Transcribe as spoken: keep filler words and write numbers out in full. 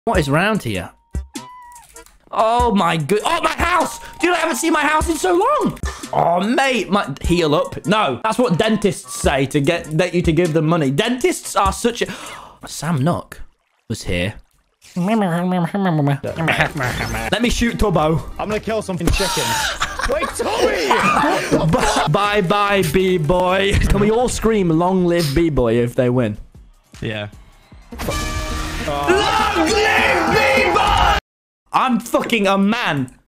What is round here? Oh my good. Oh, my house. Dude, I haven't seen my house in so long. Oh, mate. My... Heal up. No, that's what dentists say to get, get you to give them money. Dentists are such a... Sam Nook was here. Let me shoot Tubbo. I'm gonna kill some chickens. Wait, Tommy! Bye bye, B-boy. Can we all scream long live B-boy if they win? Yeah. Long live B-boy! I'm fucking a man.